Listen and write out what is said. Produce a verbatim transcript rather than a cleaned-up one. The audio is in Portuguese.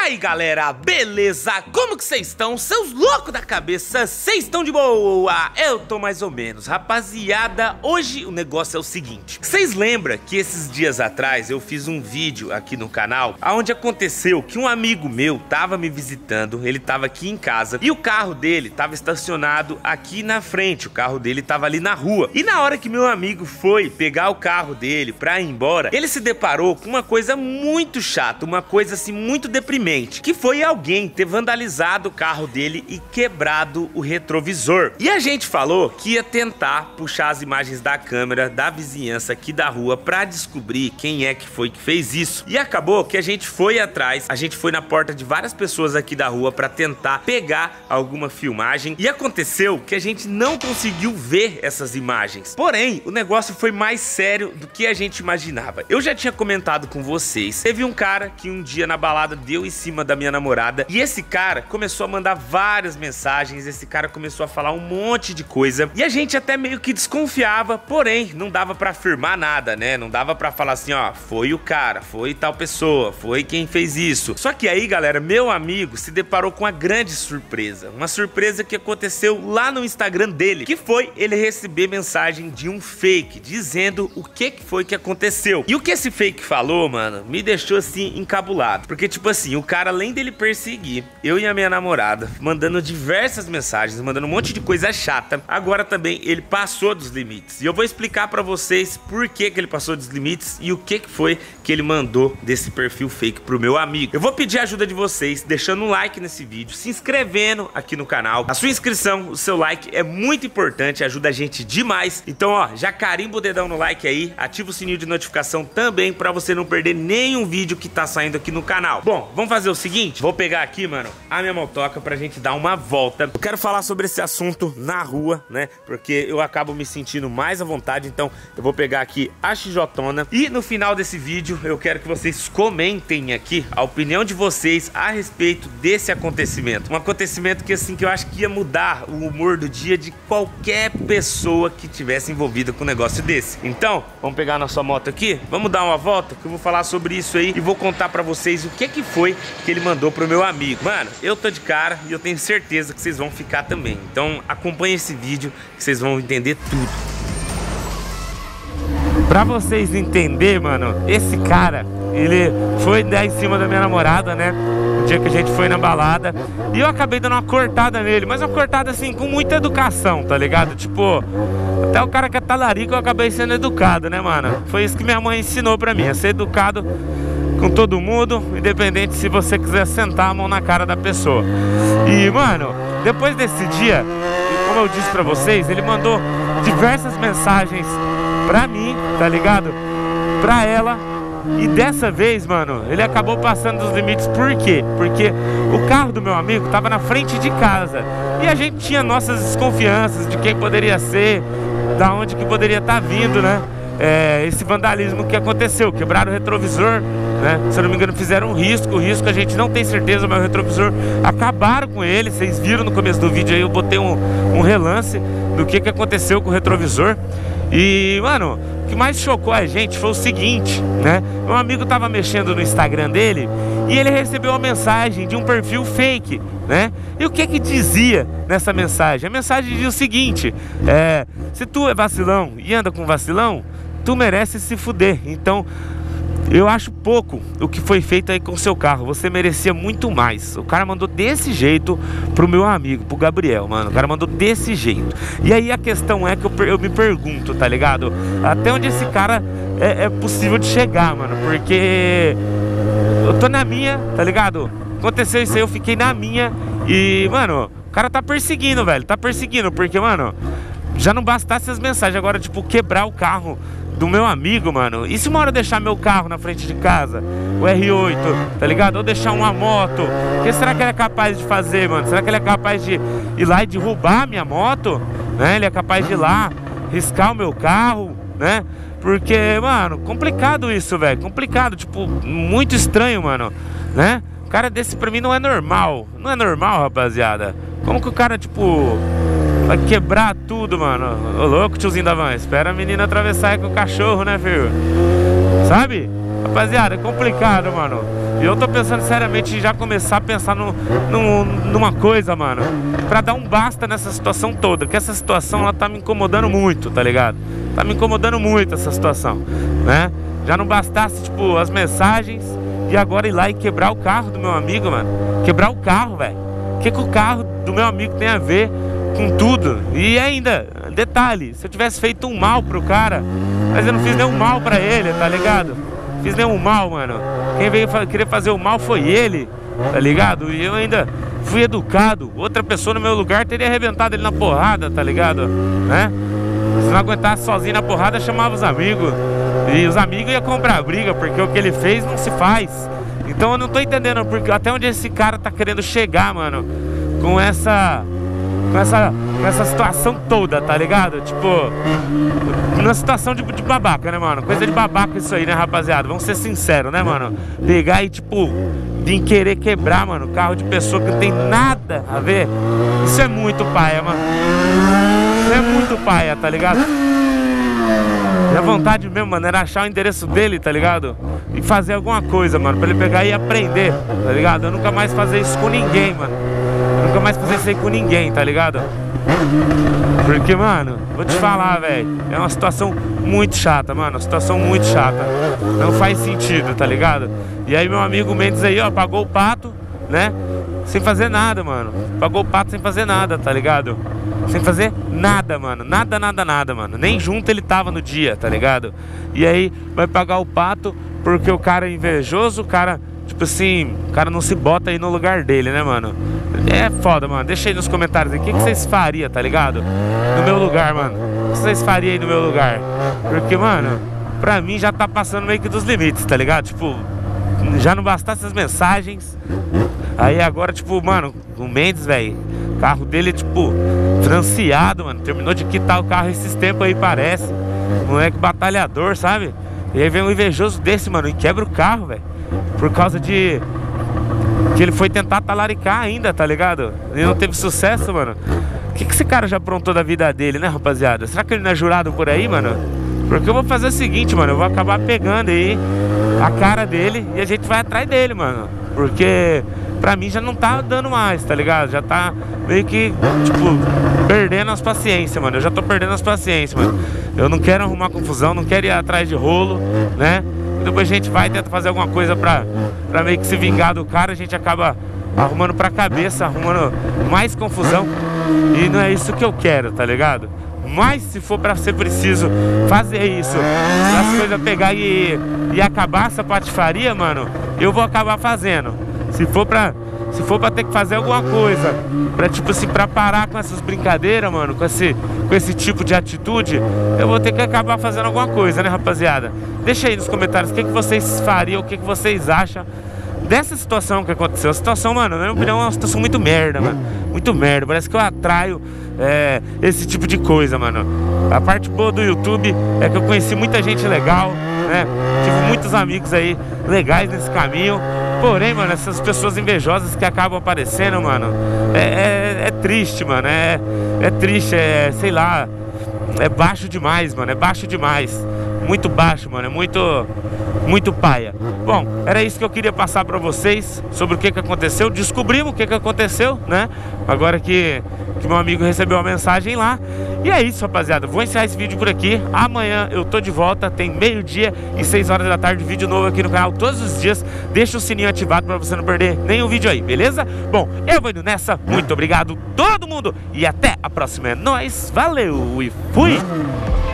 aí galera, beleza? Como que vocês estão? Seus loucos da cabeça, vocês estão de boa? Eu tô mais ou menos. Rapaziada, hoje o negócio é o seguinte. Vocês lembram que esses dias atrás eu fiz um vídeo aqui no canal onde aconteceu que um amigo meu tava me visitando, ele tava aqui em casa e o carro dele tava estacionado aqui na frente, o carro dele tava ali na rua. E na hora que meu amigo foi pegar o carro dele pra ir embora, ele se deparou com uma coisa muito chata, uma coisa assim muito deprimente, que foi alguém ter vandalizado o carro dele e quebrado o retrovisor. E a gente falou que ia tentar puxar as imagens da câmera da vizinhança aqui da rua pra descobrir quem é que foi que fez isso. E acabou que a gente foi atrás, a gente foi na porta de várias pessoas aqui da rua pra tentar pegar alguma filmagem e aconteceu que a gente não conseguiu ver essas imagens. Porém, o negócio foi mais sério do que a gente imaginava. Eu já tinha comentado com vocês, teve um cara que um dia na balada deu em cima da minha namorada e esse cara começou a mandar várias mensagens, esse cara começou a falar um monte de coisa e a gente até meio que desconfiava, porém não dava pra afirmar nada, né? Não dava pra falar assim, ó, foi o cara, foi tal pessoa, foi quem fez isso. Só que aí, galera, meu amigo se deparou com uma grande surpresa, uma surpresa que aconteceu lá no Instagram dele, que foi ele receber mensagem de um fake, dizendo o que que foi que aconteceu. E o que esse fake falou, mano, me deixou assim encabulado, porque tipo assim, o cara, além dele perseguir eu e a minha namorada, mandando diversas mensagens, mandando um monte de coisa chata, agora também ele passou dos limites. E eu vou explicar pra vocês por que que ele passou dos limites e o que que foi que ele mandou desse perfil fake pro meu amigo. Eu vou pedir a ajuda de vocês, deixando um like nesse vídeo, se inscrevendo aqui no canal. A sua inscrição, o seu like é muito importante, ajuda a gente demais. Então, ó, já carimba o dedão no like aí, ativa o sininho de notificação também pra você não perder nenhum vídeo que tá saindo aqui no canal. Bom, vamos fazer o seguinte, vou pegar aqui, mano, a minha motoca pra gente dar uma volta. Eu quero falar sobre esse assunto na rua, né, porque eu acabo me sentindo mais à vontade, então eu vou pegar aqui a xijotona e no final desse vídeo eu quero que vocês comentem aqui a opinião de vocês a respeito desse acontecimento. Um acontecimento que assim, que eu acho que ia mudar o humor do dia de qualquer pessoa que tivesse envolvida com um negócio desse. Então, vamos pegar a nossa moto aqui, vamos dar uma volta que eu vou falar sobre isso aí e vou contar pra vocês o que que foi que ele mandou pro meu amigo. Mano, eu tô de cara e eu tenho certeza que vocês vão ficar também. Então acompanhe esse vídeo que vocês vão entender tudo. Pra vocês entenderem, mano, esse cara, ele foi dar em cima da minha namorada, né? O dia que a gente foi na balada. E eu acabei dando uma cortada nele, mas uma cortada assim, com muita educação, tá ligado? Tipo, até o cara que é talarico eu acabei sendo educado, né, mano? Foi isso que minha mãe ensinou pra mim, a ser educado com todo mundo, independente se você quiser sentar a mão na cara da pessoa. E, mano, depois desse dia, como eu disse pra vocês, ele mandou diversas mensagens pra mim, tá ligado? Pra ela. E dessa vez, mano, ele acabou passando dos limites. Por quê? Porque o carro do meu amigo tava na frente de casa e a gente tinha nossas desconfianças de quem poderia ser, da onde que poderia estar vindo, né? É, esse vandalismo que aconteceu, quebraram o retrovisor, né? Se eu não me engano fizeram um risco, o risco a gente não tem certeza, mas o retrovisor acabaram com ele. Vocês viram no começo do vídeo aí, eu botei um, um relance do que que aconteceu com o retrovisor. E, mano, o que mais chocou a gente foi o seguinte, né? Meu amigo tava mexendo no Instagram dele e ele recebeu uma mensagem de um perfil fake, né? E o que que dizia nessa mensagem? A mensagem dizia o seguinte, é, se tu é vacilão e anda com vacilão, tu merece se fuder. Então, eu acho pouco o que foi feito aí com o seu carro. Você merecia muito mais. O cara mandou desse jeito pro meu amigo, pro Gabriel, mano. O cara mandou desse jeito. E aí a questão é que eu, eu me pergunto, tá ligado? Até onde esse cara é, é possível de chegar, mano. Porque eu tô na minha, tá ligado? Aconteceu isso aí, eu fiquei na minha. E, mano, o cara tá perseguindo, velho. Tá perseguindo, porque, mano, já não bastasse as mensagens. Agora, tipo, quebrar o carro do meu amigo, mano. E se uma hora eu deixar meu carro na frente de casa, o R oito, tá ligado? Ou deixar uma moto, o que será que ele é capaz de fazer, mano? Será que ele é capaz de ir lá e derrubar a minha moto, né? Ele é capaz de ir lá, riscar o meu carro, né? Porque, mano, complicado isso, velho. Complicado, tipo, muito estranho, mano, né? O cara desse pra mim não é normal. Não é normal, rapaziada. Como que o cara, tipo, vai quebrar tudo, mano? Ô louco, tiozinho da van, espera a menina atravessar aí com o cachorro, né, filho? Sabe? Rapaziada, é complicado, mano. E eu tô pensando seriamente em já começar a pensar no, no, numa coisa, mano, pra dar um basta nessa situação toda. Que essa situação, ela tá me incomodando muito, tá ligado? Tá me incomodando muito essa situação, né? Já não bastasse, tipo, as mensagens e agora ir lá e quebrar o carro do meu amigo, mano. Quebrar o carro, velho. O que que o carro do meu amigo tem a ver com tudo? E ainda, detalhe, se eu tivesse feito um mal pro cara, mas eu não fiz nenhum mal pra ele, tá ligado? Fiz nenhum mal, mano. Quem veio fa querer fazer o mal foi ele, tá ligado? E eu ainda fui educado. Outra pessoa no meu lugar teria arrebentado ele na porrada, tá ligado? Né? Se não aguentasse sozinho na porrada, chamava os amigos. E os amigos iam comprar briga, porque o que ele fez não se faz. Então eu não tô entendendo porque, até onde esse cara tá querendo chegar, mano, com essa... Com essa, com essa situação toda, tá ligado? Tipo, uma situação de, de babaca, né, mano? Coisa de babaca isso aí, né, rapaziada? Vamos ser sinceros, né, mano? Pegar e, tipo, vir querer quebrar, mano, carro de pessoa que não tem nada a ver. Isso é muito paia, mano. Isso é muito paia, tá ligado? E a vontade mesmo, mano, era achar o endereço dele, tá ligado? E fazer alguma coisa, mano, pra ele pegar e aprender, tá ligado? Eu nunca mais fazer isso com ninguém, mano. Eu nunca mais fazer isso aí com ninguém, tá ligado? Porque, mano, vou te falar, velho, é uma situação muito chata, mano. Uma situação muito chata. Não faz sentido, tá ligado? E aí meu amigo Mendes aí, ó, pagou o pato, né? Sem fazer nada, mano. Pagou o pato sem fazer nada, tá ligado? Sem fazer nada, mano. Nada, nada, nada, mano. Nem junto ele tava no dia, tá ligado? E aí vai pagar o pato porque o cara é invejoso, o cara... Tipo assim, o cara não se bota aí no lugar dele, né, mano? É foda, mano. Deixa aí nos comentários aí. O que, que vocês fariam, tá ligado? No meu lugar, mano. O que vocês fariam aí no meu lugar? Porque, mano, pra mim já tá passando meio que dos limites, tá ligado? Tipo, já não bastasse as mensagens. Aí agora, tipo, mano, o Mendes, velho, o carro dele, tipo, financiado, mano. Terminou de quitar o carro esses tempos aí, parece. Moleque batalhador, sabe? E aí vem um invejoso desse, mano, e quebra o carro, velho. Por causa de... que ele foi tentar talaricar ainda, tá ligado? E não teve sucesso, mano. O que que esse cara já aprontou da vida dele, né, rapaziada? Será que ele não é jurado por aí, mano? Porque eu vou fazer o seguinte, mano. Eu vou acabar pegando aí a cara dele e a gente vai atrás dele, mano. Porque pra mim já não tá dando mais, tá ligado? Já tá meio que, tipo, perdendo as paciências, mano. Eu já tô perdendo as paciências, mano. Eu não quero arrumar confusão, não quero ir atrás de rolo, né? Depois a gente vai tentar fazer alguma coisa pra, pra meio que se vingar do cara. A gente acaba arrumando pra cabeça, arrumando mais confusão. E não é isso que eu quero, tá ligado? Mas se for pra ser preciso fazer isso, as coisas pegar e, e acabar essa patifaria, mano, eu vou acabar fazendo. Se for pra... Se for pra ter que fazer alguma coisa pra, tipo assim, pra parar com essas brincadeiras, mano, com esse, com esse tipo de atitude, eu vou ter que acabar fazendo alguma coisa, né, rapaziada? Deixa aí nos comentários o que, que vocês fariam, o que, que vocês acham dessa situação que aconteceu. A situação, mano, na minha opinião, é uma situação muito merda, mano. Muito merda, parece que eu atraio é, esse tipo de coisa, mano. A parte boa do YouTube é que eu conheci muita gente legal, né? Tive muitos amigos aí legais nesse caminho. Porém, mano, essas pessoas invejosas que acabam aparecendo, mano, é, é, é triste, mano, é, é triste, é, sei lá, é baixo demais, mano, é baixo demais, muito baixo, mano, é muito, muito paia. Bom, era isso que eu queria passar pra vocês sobre o que que aconteceu. Descobrimos o que que aconteceu, né, agora que, que meu amigo recebeu uma mensagem lá. E é isso, rapaziada, vou encerrar esse vídeo por aqui. Amanhã eu tô de volta, tem meio-dia e seis horas da tarde, vídeo novo aqui no canal todos os dias. Deixa o sininho ativado pra você não perder nenhum vídeo aí, beleza? Bom, eu vou indo nessa, muito obrigado todo mundo e até a próxima. É nóis, valeu e fui!